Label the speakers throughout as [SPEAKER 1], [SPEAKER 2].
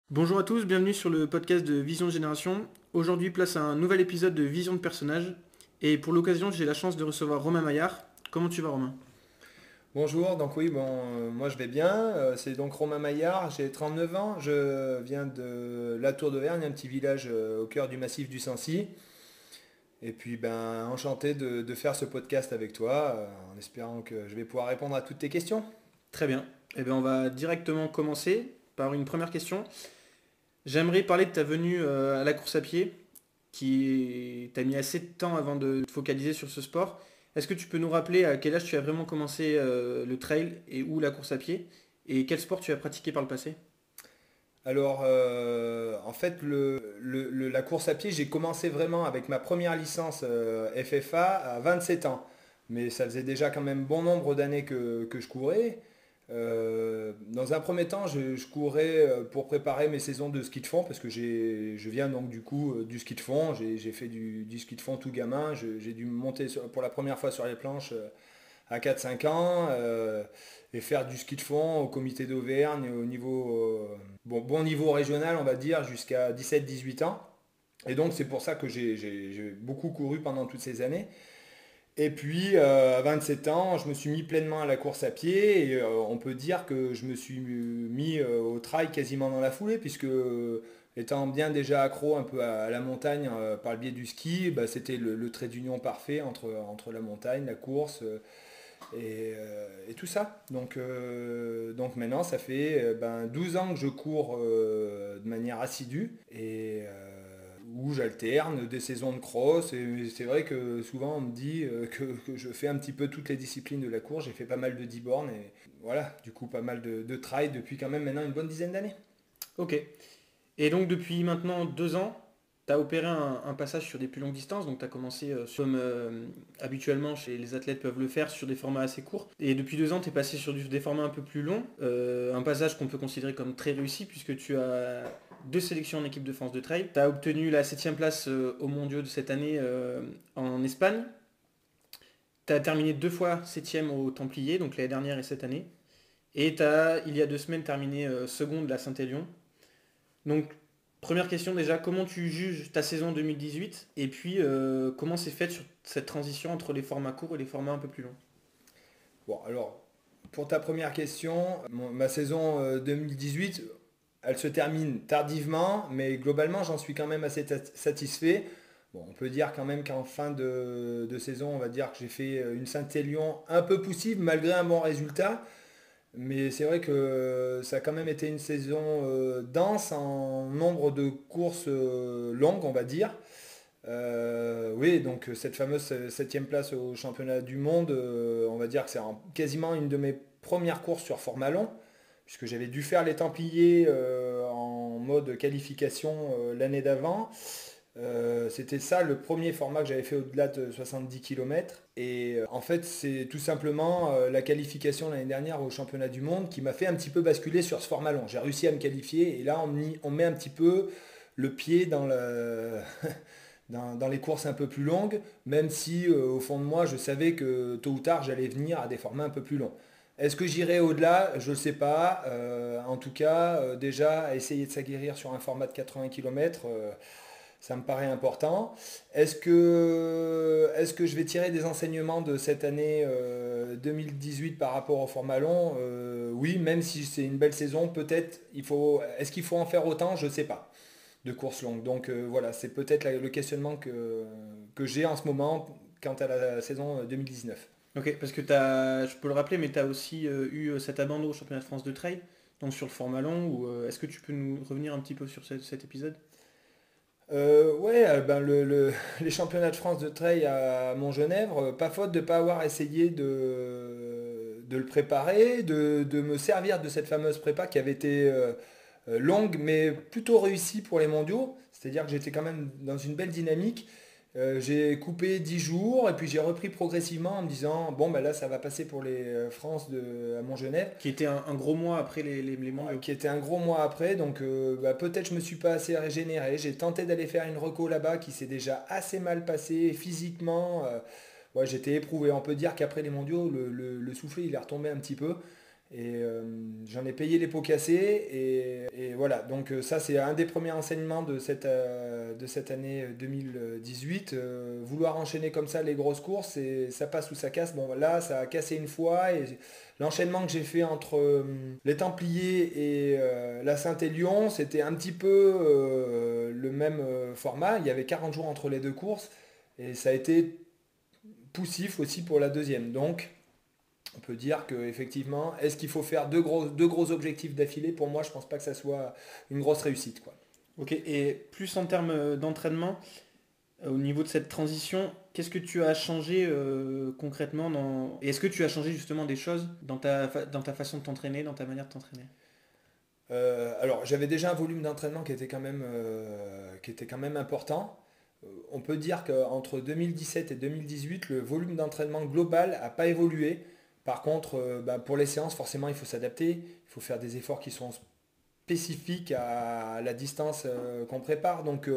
[SPEAKER 1] Bonjour à tous, bienvenue sur le podcast de Vision de Génération. Aujourd'hui, place à un nouvel épisode de Vision de personnage. Et pour l'occasion, j'ai la chance de recevoir Romain Maillard. Comment tu vas, Romain?
[SPEAKER 2] Bonjour, donc oui, moi je vais bien. C'est donc Romain Maillard, j'ai 39 ans, je viens de la Tour d'Auvergne, un petit village au cœur du massif du Sancy. Et puis enchanté de faire ce podcast avec toi, en espérant que je vais pouvoir répondre à toutes tes questions.
[SPEAKER 1] Très bien. Eh bien, on va directement commencer par une première question. J'aimerais parler de ta venue à la course à pied, qui t'a mis assez de temps avant de te focaliser sur ce sport. Est-ce que tu peux nous rappeler à quel âge tu as vraiment commencé le trail et où la course à pied? Et quel sport tu as pratiqué par le passé?
[SPEAKER 2] Alors, en fait, la course à pied, j'ai commencé vraiment avec ma première licence FFA à 27 ans. Mais ça faisait déjà quand même bon nombre d'années que je courais. Dans un premier temps, je courais pour préparer mes saisons de ski de fond, parce que je viens donc du coup du ski de fond. J'ai fait du ski de fond tout gamin. J'ai dû monter pour la première fois sur les planches à 4-5 ans et faire du ski de fond au comité d'Auvergne au niveau, bon niveau régional, on va dire, jusqu'à 17-18 ans. Et donc c'est pour ça que j'ai beaucoup couru pendant toutes ces années. Et puis à 27 ans, je me suis mis pleinement à la course à pied et on peut dire que je me suis mis au trail quasiment dans la foulée puisque étant bien déjà accro un peu à la montagne par le biais du ski, bah, c'était le trait d'union parfait entre la montagne, la course et tout ça. Donc maintenant, ça fait 12 ans que je cours de manière assidue et où j'alterne des saisons de cross. Et c'est vrai que souvent on me dit que je fais un petit peu toutes les disciplines de la course. J'ai fait pas mal de 10 bornes et voilà, du coup pas mal de trail depuis quand même maintenant une bonne dizaine d'années.
[SPEAKER 1] Ok. Et donc depuis maintenant 2 ans, tu as opéré un passage sur des plus longues distances, donc tu as commencé comme habituellement chez les athlètes peuvent le faire sur des formats assez courts. Et depuis 2 ans, tu es passé sur des formats un peu plus longs, un passage qu'on peut considérer comme très réussi puisque tu as deux sélections en équipe de France de trail. Tu as obtenu la septième place aux mondiaux de cette année en Espagne. Tu as terminé 2 fois septième au Templiers, donc l'année dernière et cette année. Et tu as, il y a 2 semaines, terminé seconde la Saint-Élion. Donc, première question déjà, comment tu juges ta saison 2018 et puis comment c'est fait sur cette transition entre les formats courts et les formats un peu plus longs?
[SPEAKER 2] Bon, alors, pour ta première question, ma saison 2018, elle se termine tardivement, mais globalement, j'en suis quand même assez satisfait. Bon, on peut dire quand même qu'en fin de saison, on va dire que j'ai fait une Saint-Élion un peu poussive malgré un bon résultat. Mais c'est vrai que ça a quand même été une saison dense en nombre de courses longues, on va dire. Oui, donc cette fameuse septième place au championnat du monde, on va dire que c'est quasiment une de mes premières courses sur format long, puisque j'avais dû faire les Templiers en mode qualification l'année d'avant. C'était ça le premier format que j'avais fait au-delà de 70 km. Et en fait, c'est tout simplement la qualification l'année dernière au championnat du monde qui m'a fait un petit peu basculer sur ce format long. J'ai réussi à me qualifier et là, on met un petit peu le pied dans les courses un peu plus longues, même si au fond de moi, je savais que tôt ou tard, j'allais venir à des formats un peu plus longs. Est-ce que j'irai au-delà? Je ne sais pas. En tout cas, déjà, essayer de s'aguerrir sur un format de 80 km, ça me paraît important. Est-ce que je vais tirer des enseignements de cette année 2018 par rapport au format long? Oui, même si c'est une belle saison, peut-être est-ce qu'il faut en faire autant? Je ne sais pas de courses longues. Donc voilà, c'est peut-être le questionnement que j'ai en ce moment quant à la saison 2019.
[SPEAKER 1] Ok, parce que t'as, je peux le rappeler, mais tu as aussi eu cet abandon au championnat de France de trail, donc sur le format long, ou est-ce que tu peux nous revenir un petit peu sur cet épisode?
[SPEAKER 2] Ouais, les championnats de France de trail à Montgenèvre, pas faute de ne pas avoir essayé de le préparer, de me servir de cette fameuse prépa qui avait été longue mais plutôt réussie pour les mondiaux. C'est-à-dire que j'étais quand même dans une belle dynamique. J'ai coupé 10 jours et puis j'ai repris progressivement en me disant, bon ben là ça va passer pour les France à Montgenèvre.
[SPEAKER 1] Qui était un gros mois après les mondiaux.
[SPEAKER 2] Qui était un gros mois après, donc peut-être je me suis pas assez régénéré. J'ai tenté d'aller faire une reco là-bas qui s'est déjà assez mal passé physiquement. Ouais, j'étais éprouvé. On peut dire qu'après les mondiaux, le soufflet il est retombé un petit peu. Et j'en ai payé les pots cassés. Et voilà, donc ça c'est un des premiers enseignements de cette année 2018. Vouloir enchaîner comme ça les grosses courses, ça passe ou ça casse. Bon là, ça a cassé une fois. Et l'enchaînement que j'ai fait entre les Templiers et la Saint-Élion, c'était un petit peu le même format. Il y avait 40 jours entre les deux courses. Et ça a été poussif aussi pour la deuxième. Donc, on peut dire qu'effectivement, est-ce qu'il faut faire deux gros objectifs d'affilée? Pour moi, je pense pas que ça soit une grosse réussite, quoi.
[SPEAKER 1] Ok, et plus en termes d'entraînement, au niveau de cette transition, qu'est-ce que tu as changé concrètement et est-ce que tu as changé justement des choses dans ta façon de t'entraîner, dans ta manière de t'entraîner?
[SPEAKER 2] Alors, j'avais déjà un volume d'entraînement qui était quand même important. On peut dire qu'entre 2017 et 2018, le volume d'entraînement global n'a pas évolué. Par contre, pour les séances, forcément, il faut s'adapter. Il faut faire des efforts qui sont spécifiques à la distance qu'on prépare. Donc,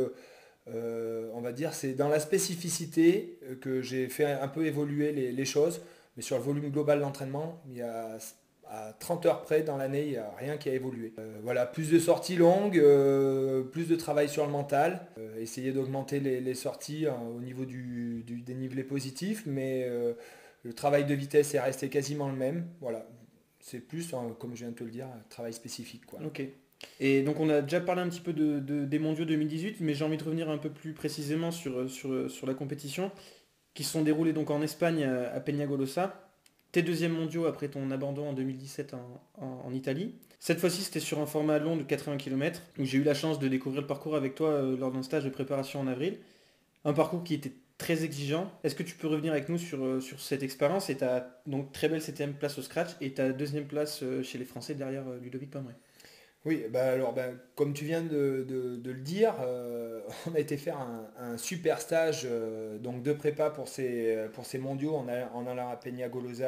[SPEAKER 2] on va dire, c'est dans la spécificité que j'ai fait un peu évoluer les choses. Mais sur le volume global d'entraînement, il y a à 30 heures près dans l'année, il n'y a rien qui a évolué. Voilà, plus de sorties longues, plus de travail sur le mental, essayer d'augmenter les sorties au niveau du dénivelé positif, mais le travail de vitesse est resté quasiment le même. Voilà, c'est plus, comme je viens de te le dire, un travail spécifique, quoi.
[SPEAKER 1] Ok. Et donc on a déjà parlé un petit peu des mondiaux 2018, mais j'ai envie de revenir un peu plus précisément sur la compétition, qui se sont déroulés donc en Espagne à Peñagolosa. Tes deuxièmes mondiaux après ton abandon en 2017 en Italie. Cette fois-ci, c'était sur un format long de 80 km, où j'ai eu la chance de découvrir le parcours avec toi lors d'un stage de préparation en avril. Un parcours qui était très exigeant. Est-ce que tu peux revenir avec nous sur cette expérience et ta donc très belle 7ème place au scratch et ta deuxième place chez les Français derrière Ludovic Pomeray?
[SPEAKER 2] Oui, alors comme tu viens de le dire, on a été faire un super stage donc de prépa pour ces mondiaux en allant à Peñagolosa.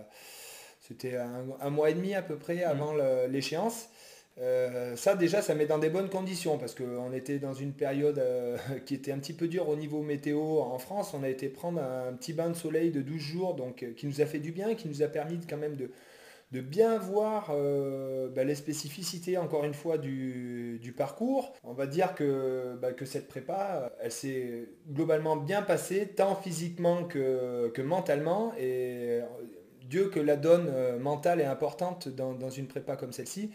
[SPEAKER 2] C'était un mois et demi à peu près avant l'échéance. Ça déjà, ça met dans des bonnes conditions parce qu'on était dans une période qui était un petit peu dure au niveau météo en France. On a été prendre un petit bain de soleil de 12 jours donc, qui nous a fait du bien, qui nous a permis quand même de bien voir les spécificités, encore une fois, du parcours. On va dire que cette prépa, elle s'est globalement bien passée, tant physiquement que mentalement. Et Dieu que la donne mentale est importante dans une prépa comme celle-ci.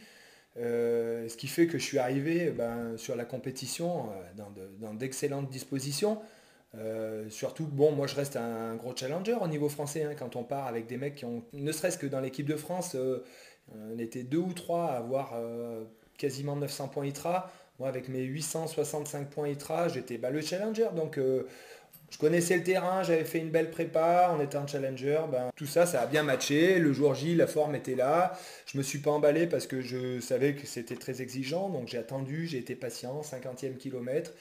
[SPEAKER 2] Ce qui fait que je suis arrivé sur la compétition dans d'excellentes dispositions. Surtout, bon, moi je reste un gros challenger au niveau français, hein, quand on part avec des mecs qui ont, ne serait-ce que dans l'équipe de France, on était deux ou trois à avoir quasiment 900 points ITRA. Moi avec mes 865 points ITRA, j'étais le challenger. Donc je connaissais le terrain, j'avais fait une belle prépa, on était un challenger. Tout ça, ça a bien matché. Le jour J, la forme était là. Je me suis pas emballé parce que je savais que c'était très exigeant. Donc j'ai attendu, j'ai été patient, 50e kilomètre.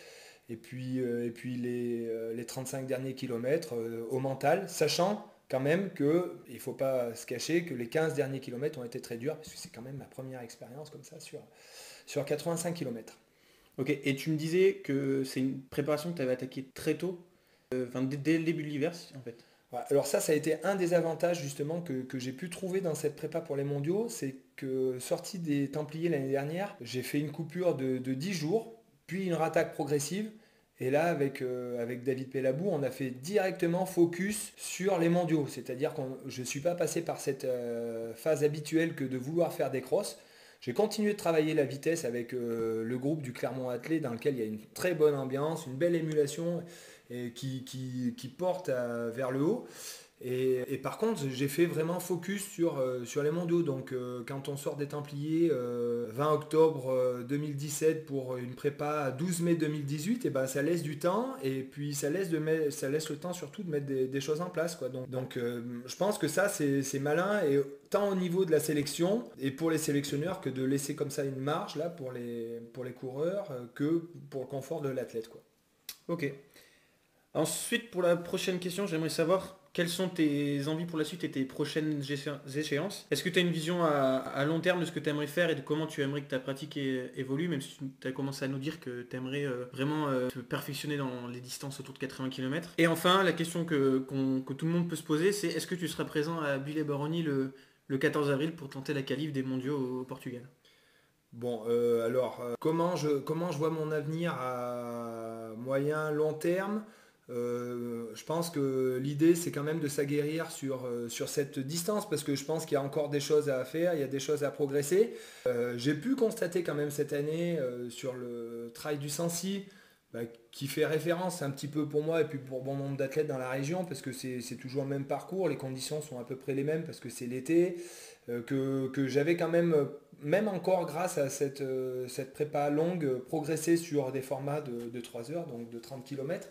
[SPEAKER 2] Et puis les 35 derniers kilomètres au mental, sachant quand même qu'il ne faut pas se cacher que les 15 derniers kilomètres ont été très durs, parce que c'est quand même ma première expérience comme ça sur 85 kilomètres.
[SPEAKER 1] Ok, et tu me disais que c'est une préparation que tu avais attaquée très tôt, dès le début de l'hiver en fait.
[SPEAKER 2] Voilà. Alors ça a été un des avantages justement que j'ai pu trouver dans cette prépa pour les mondiaux, c'est que sorti des Templiers l'année dernière, j'ai fait une coupure de 10 jours, puis une rattaque progressive. Et là, avec David Pellabou, on a fait directement focus sur les mondiaux. C'est-à-dire que je ne suis pas passé par cette phase habituelle que de vouloir faire des crosses. J'ai continué de travailler la vitesse avec le groupe du Clermont Athlé dans lequel il y a une très bonne ambiance, une belle émulation et qui porte vers le haut. Et par contre, j'ai fait vraiment focus sur les mondiaux. Donc quand on sort des Templiers 20 octobre 2017 pour une prépa à 12 mai 2018, et ça laisse du temps et puis ça laisse le temps surtout de mettre des choses en place, quoi. Donc je pense que ça c'est malin, et tant au niveau de la sélection et pour les sélectionneurs que de laisser comme ça une marge là pour les coureurs que pour le confort de l'athlète, quoi.
[SPEAKER 1] Ok. Ensuite, pour la prochaine question, j'aimerais savoir quelles sont tes envies pour la suite et tes prochaines échéances. Est-ce que tu as une vision à long terme de ce que tu aimerais faire et de comment tu aimerais que ta pratique évolue, même si tu as commencé à nous dire que tu aimerais vraiment te perfectionner dans les distances autour de 80 km. Et enfin, la question que tout le monde peut se poser, c'est est-ce que tu seras présent à Bulle-et-Baronnie le le 14 avril pour tenter la qualif des mondiaux au Portugal.
[SPEAKER 2] Bon, comment je vois mon avenir à moyen, long terme? Je pense que l'idée, c'est quand même de s'aguerrir sur cette distance, parce que je pense qu'il y a encore des choses à faire, il y a des choses à progresser. J'ai pu constater quand même cette année sur le trail du Sancy, bah, qui fait référence un petit peu pour moi et puis pour bon nombre d'athlètes dans la région, parce que c'est toujours le même parcours, les conditions sont à peu près les mêmes parce que c'est l'été, que j'avais quand même, même encore grâce à cette prépa longue, progressé sur des formats de 3 heures, donc de 30 km.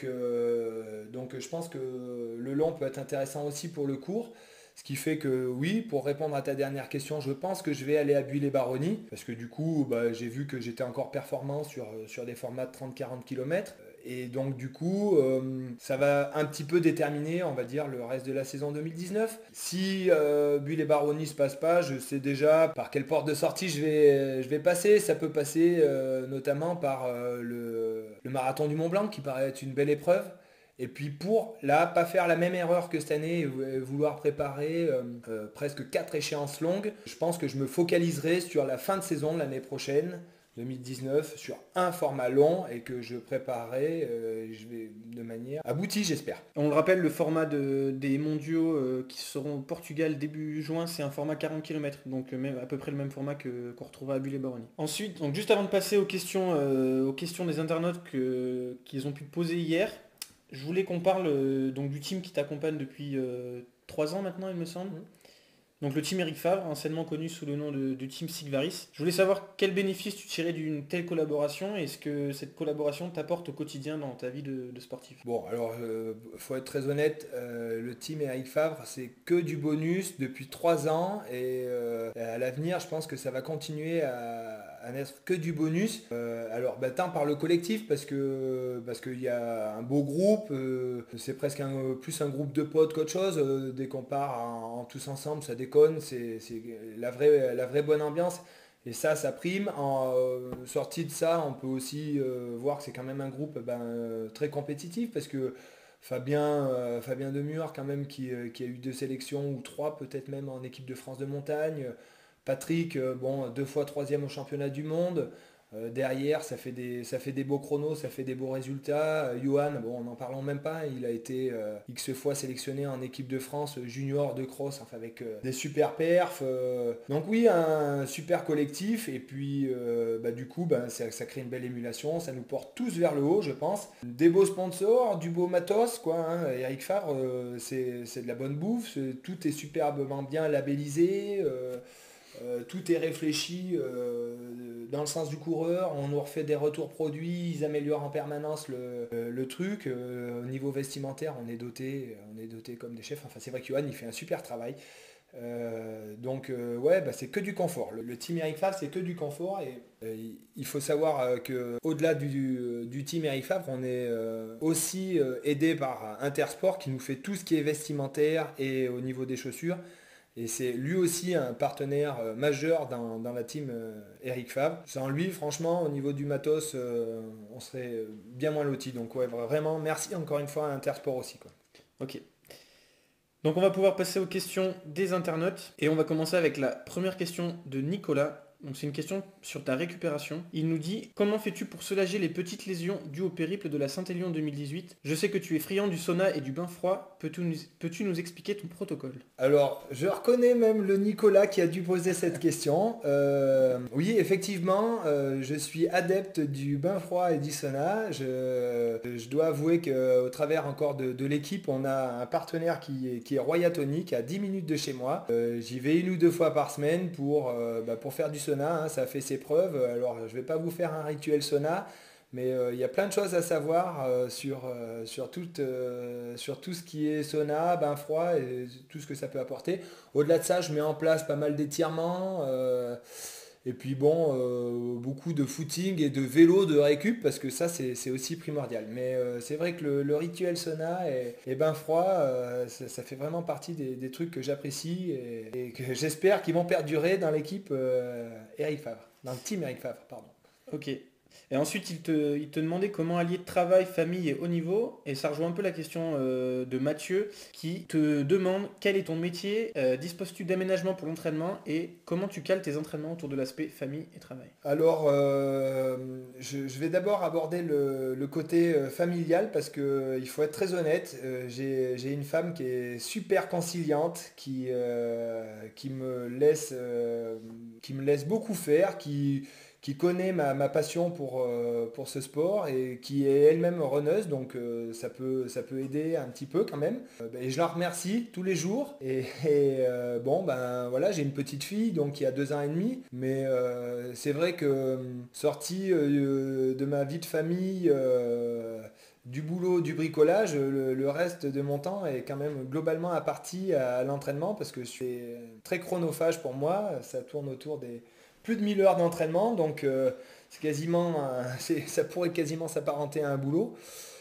[SPEAKER 2] Donc je pense que le long peut être intéressant aussi pour le court. Ce qui fait que oui, pour répondre à ta dernière question, je pense que je vais aller à Buis-les-Baronnies, parce que du coup, bah, j'ai vu que j'étais encore performant sur des formats de 30-40 km. Et donc du coup, ça va un petit peu déterminer, on va dire, le reste de la saison 2019. Si Buis-les-Baronnies ne se passe pas, je sais déjà par quelle porte de sortie je vais passer. Ça peut passer notamment par le marathon du Mont Blanc, qui paraît être une belle épreuve. Et puis pour là, pas faire la même erreur que cette année et vouloir préparer presque 4 échéances longues, je pense que je me focaliserai sur la fin de saison de l'année prochaine, 2019, sur un format long et que je préparerai je vais de manière aboutie, j'espère.
[SPEAKER 1] On le rappelle, le format des mondiaux qui seront au Portugal début juin, c'est un format 40 km, donc à peu près le même format qu'on retrouvera à Buis-les-Baronnies. Ensuite, donc juste avant de passer aux questions des internautes qu'ils ont pu poser hier, je voulais qu'on parle donc du team qui t'accompagne depuis 3 ans maintenant, il me semble. Donc le team Eric Favre, anciennement connu sous le nom de team Sigvaris. Je voulais savoir quel bénéfice tu tirais d'une telle collaboration et est-ce que cette collaboration t'apporte au quotidien dans ta vie de sportif.
[SPEAKER 2] Bon, alors, faut être très honnête, le team Eric Favre, c'est que du bonus depuis 3 ans et à l'avenir, je pense que ça va continuer à n'être que du bonus. Alors, bah, tant par le collectif, parce qu'il y a un beau groupe, c'est presque plus un groupe de potes qu'autre chose. Dès qu'on part en tous ensemble, ça déconne, c'est la vraie bonne ambiance. Et ça prime. En sortie de ça, on peut aussi voir que c'est quand même un groupe très compétitif parce que Fabien Demure, quand même, qui a eu 2 sélections ou 3 peut-être même en équipe de France de montagne. Patrick, bon, 2 fois 3e au championnat du monde. Derrière, ça fait des beaux chronos, ça fait des beaux résultats. Johan, bon, n'en parlons même pas, il a été X fois sélectionné en équipe de France junior de cross, enfin avec des super perfs. Donc oui, un super collectif, et puis du coup, ça crée une belle émulation, ça nous porte tous vers le haut, je pense. Des beaux sponsors, du beau matos, quoi. Eric Favre, c'est de la bonne bouffe, tout est superbement bien labellisé. Tout est réfléchi dans le sens du coureur, on nous refait des retours produits, ils améliorent en permanence le truc. Au niveau vestimentaire, on est doté comme des chefs. Enfin, c'est vrai que Johan, il fait un super travail. Ouais, c'est que du confort. Le team Eric Favre, c'est que du confort. Et il faut savoir que au-delà du team Eric Favre, on est aussi aidé par Intersport qui nous fait tout ce qui est vestimentaire et au niveau des chaussures. Et c'est lui aussi un partenaire majeur dans la team Eric Favre. Sans lui, franchement, au niveau du matos, on serait bien moins lotis. Donc ouais, vraiment, merci encore une fois à Intersport aussi, quoi.
[SPEAKER 1] Ok. Donc on va pouvoir passer aux questions des internautes. Et on va commencer avec la première question de Nicolas. Donc c'est une question sur ta récupération. Il nous dit: comment fais-tu pour soulager les petites lésions dues au périple de la Saint-Élion 2018 ? Je sais que tu es friand du sauna et du bain froid. Peux-tu nous expliquer ton protocole ?
[SPEAKER 2] Alors, je reconnais même le Nicolas qui a dû poser cette question. Oui, effectivement, je suis adepte du bain froid et du sauna. Je dois avouer qu'au travers encore de l'équipe, on a un partenaire qui est Royatonic, à 10 minutes de chez moi. J'y vais 1 ou 2 fois par semaine pour faire du sauna. Ça fait ses preuves. Alors, je ne vais pas vous faire un rituel sauna, mais il y a plein de choses à savoir sur tout ce qui est sauna, bain froid et tout ce que ça peut apporter. Au-delà de ça, je mets en place pas mal d'étirements. Et puis bon, beaucoup de footing et de vélo de récup, parce que ça c'est aussi primordial. Mais c'est vrai que le rituel sauna et bain froid, ça fait vraiment partie des trucs que j'apprécie et que j'espère qu'ils vont perdurer dans l'équipe Eric Favre, dans le team Eric Favre, pardon.
[SPEAKER 1] Ok. Et ensuite, il te demandait comment allier travail, famille et haut niveau. Et ça rejoint un peu la question de Mathieu qui te demande quel est ton métier, disposes-tu d'aménagement pour l'entraînement et comment tu cales tes entraînements autour de l'aspect famille et travail.
[SPEAKER 2] Alors, je vais d'abord aborder le côté familial parce que il faut être très honnête. J'ai une femme qui est super conciliante, qui me laisse beaucoup faire, qui connaît ma passion pour ce sport et qui est elle-même runneuse, donc ça peut aider un petit peu quand même. Et je la remercie tous les jours. Bon, ben voilà, j'ai une petite fille donc qui a 2 ans et demi, mais c'est vrai que sortie de ma vie de famille, du boulot, du bricolage, le reste de mon temps est quand même globalement imparti à l'entraînement parce que c'est très chronophage pour moi. Ça tourne autour des plus de 1000 heures d'entraînement, donc c'est quasiment, ça pourrait quasiment s'apparenter à un boulot.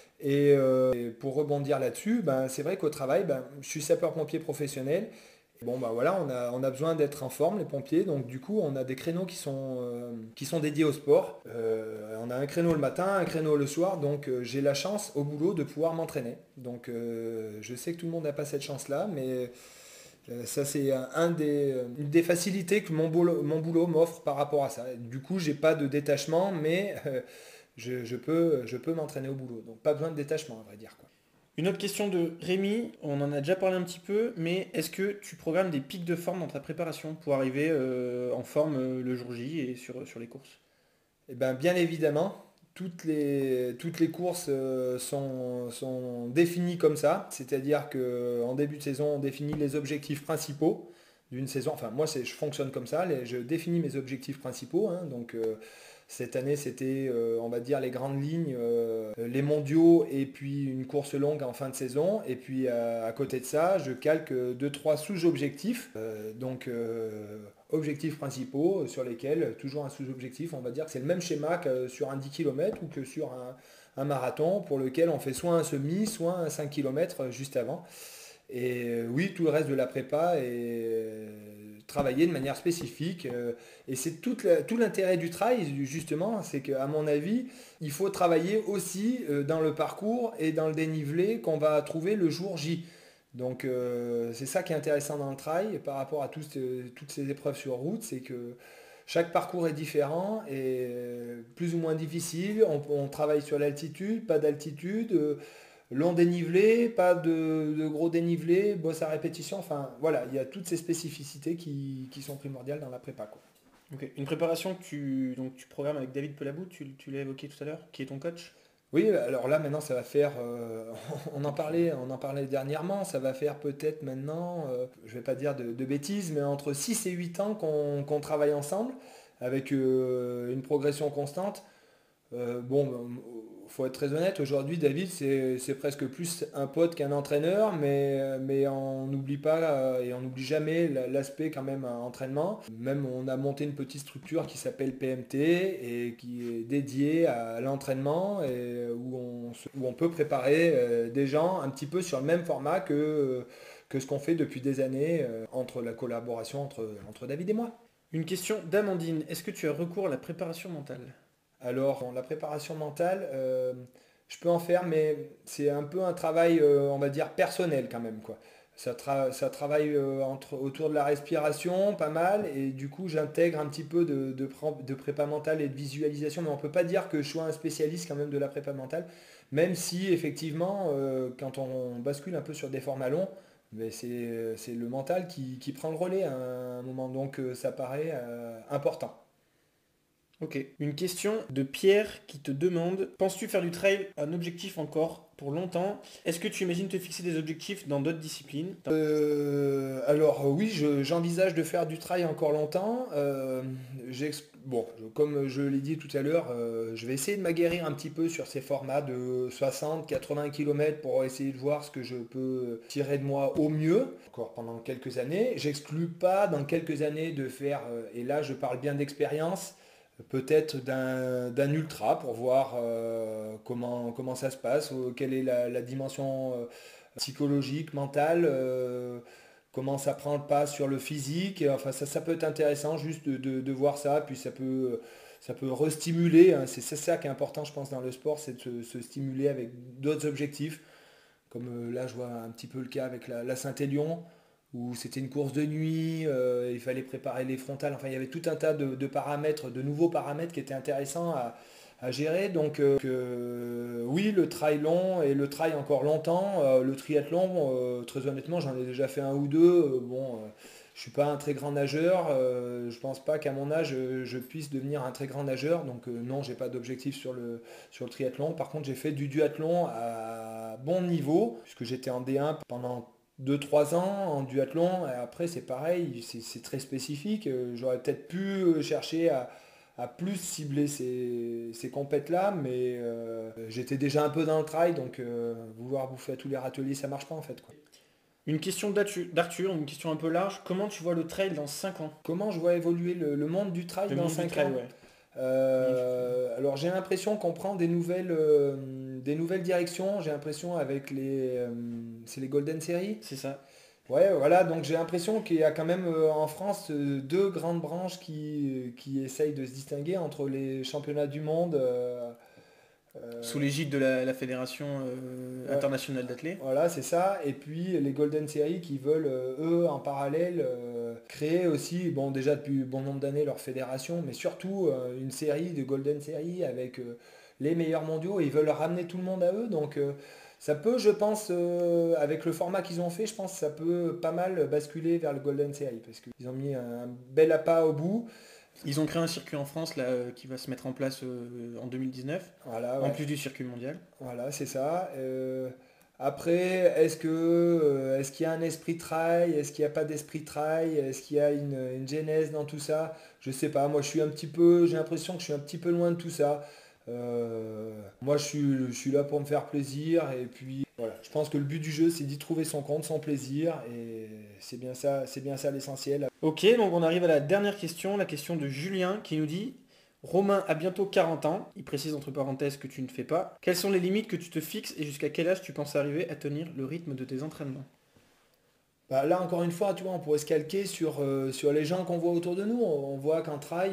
[SPEAKER 2] Et pour rebondir là-dessus, ben, c'est vrai qu'au travail, ben, je suis sapeur-pompier professionnel. Bon, ben voilà, on a besoin d'être en forme, les pompiers, donc du coup, on a des créneaux qui sont dédiés au sport. On a un créneau le matin, un créneau le soir, donc j'ai la chance au boulot de pouvoir m'entraîner. Donc je sais que tout le monde n'a pas cette chance-là, mais ça, c'est une des facilités que mon boulot m'offre par rapport à ça. Du coup, j'ai pas de détachement, mais je peux m'entraîner au boulot. Donc, pas besoin de détachement, à vrai dire, quoi.
[SPEAKER 1] Une autre question de Rémi, on en a déjà parlé un petit peu, mais est-ce que tu programmes des pics de forme dans ta préparation pour arriver en forme le jour J et sur les courses?
[SPEAKER 2] Eh ben, bien évidemment, toutes les courses sont définies comme ça. C'est-à-dire qu'en début de saison, on définit les objectifs principaux d'une saison. Enfin, moi, je fonctionne comme ça. Je définis mes objectifs principaux, hein. Donc, cette année, c'était, on va dire, les grandes lignes, les mondiaux et puis une course longue en fin de saison. Et puis, à côté de ça, je calque deux, trois sous-objectifs. Objectifs principaux sur lesquels, toujours un sous-objectif, on va dire que c'est le même schéma que sur un 10 km ou que sur un marathon pour lequel on fait soit un semi, soit un 5 km juste avant. Et oui, tout le reste de la prépa est travaillé de manière spécifique. Et c'est tout l'intérêt du trail, justement, c'est qu'à mon avis, il faut travailler aussi dans le parcours et dans le dénivelé qu'on va trouver le jour J. Donc c'est ça qui est intéressant dans le trail par rapport à toutes ces épreuves sur route, c'est que chaque parcours est différent et plus ou moins difficile. On travaille sur l'altitude, pas d'altitude, long dénivelé, pas de gros dénivelé, bosse à répétition. Enfin voilà, il y a toutes ces spécificités qui sont primordiales dans la prépa, quoi.
[SPEAKER 1] Ok. Une préparation que tu programmes avec David Pelabou, tu l'as évoqué tout à l'heure, qui est ton coach?
[SPEAKER 2] Oui, alors là maintenant ça va faire, on en parlait dernièrement, ça va faire peut-être maintenant, je vais pas dire de bêtises, mais entre 6 et 8 ans qu'on travaille ensemble avec une progression constante. Bon, faut être très honnête, aujourd'hui David c'est presque plus un pote qu'un entraîneur, mais on n'oublie pas et on n'oublie jamais l'aspect quand même entraînement. Même on a monté une petite structure qui s'appelle PMT et qui est dédiée à l'entraînement et où on peut préparer des gens un petit peu sur le même format que ce qu'on fait depuis des années entre la collaboration entre David et moi.
[SPEAKER 1] Une question d'Amandine, est-ce que tu as recours à la préparation mentale?
[SPEAKER 2] Alors, la préparation mentale, je peux en faire, mais c'est un peu un travail, on va dire, personnel quand même, quoi. Ça travaille autour de la respiration, pas mal, et du coup, j'intègre un petit peu de prépa mentale et de visualisation, mais on ne peut pas dire que je sois un spécialiste quand même de la prépa mentale, même si, effectivement, quand on bascule un peu sur des formats longs, mais c'est le mental qui prend le relais à un moment, donc ça paraît important.
[SPEAKER 1] Ok. Une question de Pierre qui te demande, penses-tu faire du trail un objectif encore pour longtemps? Est-ce que tu imagines te fixer des objectifs dans d'autres disciplines?
[SPEAKER 2] Alors oui, j'envisage de faire du trail encore longtemps. Bon, comme je l'ai dit tout à l'heure, je vais essayer de m'aguerrir un petit peu sur ces formats de 60-80 km pour essayer de voir ce que je peux tirer de moi au mieux, encore pendant quelques années. J'exclus pas dans quelques années de faire, et là je parle bien d'expérience, peut-être d'un ultra pour voir comment ça se passe, quelle est la dimension psychologique, mentale, comment ça prend le pas sur le physique. Et enfin, ça peut être intéressant juste de voir ça, puis ça peut ça peut restimuler, hein. C'est ça qui est important, je pense, dans le sport, c'est de se stimuler avec d'autres objectifs. Comme là, je vois un petit peu le cas avec la Saint-Élion, où c'était une course de nuit, il fallait préparer les frontales. Enfin, il y avait tout un tas de paramètres, de nouveaux paramètres qui étaient intéressants à gérer. Donc, oui, le trail long et le trail encore longtemps. Le triathlon, très honnêtement, j'en ai déjà fait un ou deux. Je suis pas un très grand nageur. Je pense pas qu'à mon âge, je puisse devenir un très grand nageur. Donc, non, j'ai pas d'objectif sur le triathlon. Par contre, j'ai fait du duathlon à bon niveau, puisque j'étais en D1 pendant 2 3 ans en duathlon. Et après, c'est pareil, c'est très spécifique. J'aurais peut-être pu chercher à plus cibler ces compètes-là, mais j'étais déjà un peu dans le trail, donc vouloir bouffer à tous les râteliers, ça marche pas en fait, quoi.
[SPEAKER 1] Une question d'Arthur, une question un peu large. Comment tu vois le trail dans 5 ans?
[SPEAKER 2] Comment je vois évoluer le monde du trail
[SPEAKER 1] Le
[SPEAKER 2] dans
[SPEAKER 1] monde du
[SPEAKER 2] 5
[SPEAKER 1] trail,
[SPEAKER 2] ans?
[SPEAKER 1] ouais. Comment tu le vois?
[SPEAKER 2] Alors j'ai l'impression qu'on prend des nouvelles directions. J'ai l'impression avec c'est les Golden Series.
[SPEAKER 1] C'est ça.
[SPEAKER 2] Ouais, voilà, donc j'ai l'impression qu'il y a quand même en France deux grandes branches qui essayent de se distinguer entre les championnats du monde.
[SPEAKER 1] Sous
[SPEAKER 2] Euh,
[SPEAKER 1] l'égide de la Fédération
[SPEAKER 2] ouais,
[SPEAKER 1] internationale d'athlètes.
[SPEAKER 2] voilà, c'est ça. Et puis les Golden Series qui veulent, eux, en parallèle, créer aussi, bon, déjà depuis bon nombre d'années, leur fédération, mais surtout une série de Golden Series avec les meilleurs mondiaux. Et ils veulent ramener tout le monde à eux. Donc ça peut, je pense, avec le format qu'ils ont fait, je pense que ça peut pas mal basculer vers le Golden Series. Parce qu'ils ont mis un bel appât au bout.
[SPEAKER 1] Ils ont créé un circuit en France là, qui va se mettre en place en 2019,
[SPEAKER 2] Voilà,
[SPEAKER 1] en
[SPEAKER 2] ouais.
[SPEAKER 1] plus du circuit mondial.
[SPEAKER 2] Voilà, c'est ça. Après, est-ce qu'il y a un esprit trail? Est-ce qu'il n'y a pas d'esprit trail? Est-ce qu'il y a une genèse dans tout ça? Je sais pas. Moi, j'ai l'impression que je suis un petit peu loin de tout ça. Moi, je suis là pour me faire plaisir. Et puis, voilà. Je pense que le but du jeu, c'est d'y trouver son compte, son plaisir. Et c'est bien ça l'essentiel.
[SPEAKER 1] Ok, donc on arrive à la dernière question, la question de Julien qui nous dit Romain a bientôt 40 ans, il précise entre parenthèses que tu ne fais pas. Quelles sont les limites que tu te fixes et jusqu'à quel âge tu penses arriver à tenir le rythme de tes entraînements?
[SPEAKER 2] Bah, là, encore une fois, tu vois, on pourrait se calquer sur les gens qu'on voit autour de nous. On voit qu'en trail,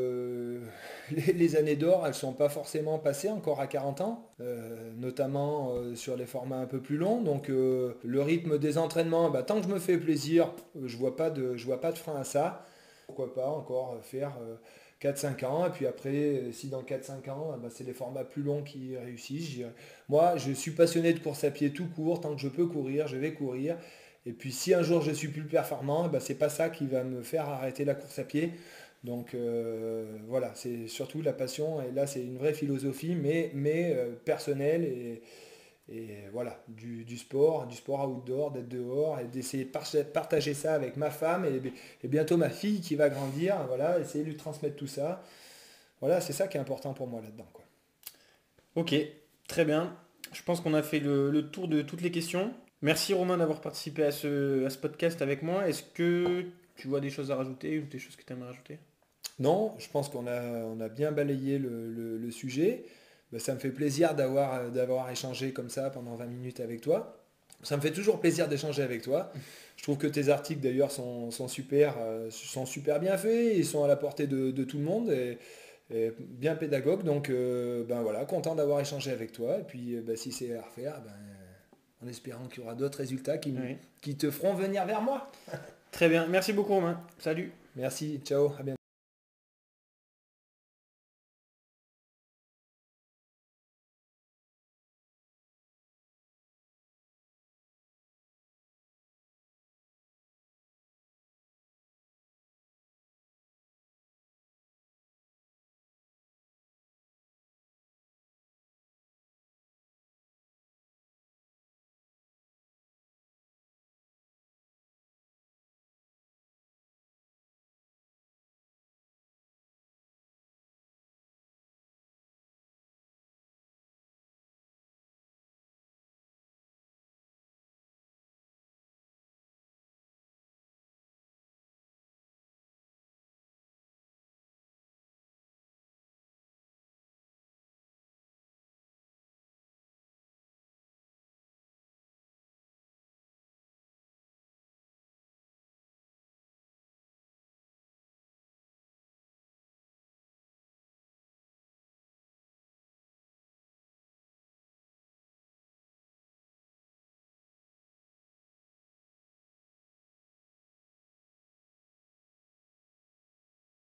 [SPEAKER 2] les années d'or, elles sont pas forcément passées encore à 40 ans, notamment sur les formats un peu plus longs. Donc, le rythme des entraînements, bah, tant que je me fais plaisir, je vois pas de frein à ça. Pourquoi pas encore faire 4-5 ans, et puis après, si dans 4 5 ans, bah, c'est les formats plus longs qui réussissent. Moi, je suis passionné de course à pied tout court, tant que je peux courir, je vais courir. Et puis si un jour je suis plus performant, bah, c'est pas ça qui va me faire arrêter la course à pied. Donc voilà, c'est surtout la passion, et là c'est une vraie philosophie, mais personnelle, et voilà, du sport outdoor, d'être dehors, et d'essayer de partager ça avec ma femme et bientôt ma fille qui va grandir, voilà, essayer de lui transmettre tout ça. Voilà, c'est ça qui est important pour moi là-dedans, quoi.
[SPEAKER 1] Ok, très bien. Je pense qu'on a fait le tour de toutes les questions. Merci Romain d'avoir participé à ce podcast avec moi. Est-ce que tu vois des choses à rajouter ou des choses que tu aimerais rajouter?
[SPEAKER 2] Non, je pense on a bien balayé le sujet. Ben, ça me fait plaisir d'avoir échangé comme ça pendant 20 minutes avec toi. Ça me fait toujours plaisir d'échanger avec toi. Je trouve que tes articles d'ailleurs sont super bien faits, ils sont à la portée de tout le monde, et bien pédagogues. Donc ben voilà, content d'avoir échangé avec toi. Et puis ben, si c'est à refaire, ben, en espérant qu'il y aura d'autres résultats
[SPEAKER 1] Oui.
[SPEAKER 2] qui te feront venir vers moi.
[SPEAKER 1] Très bien. Merci beaucoup Romain. Salut.
[SPEAKER 2] Merci, ciao, à bientôt.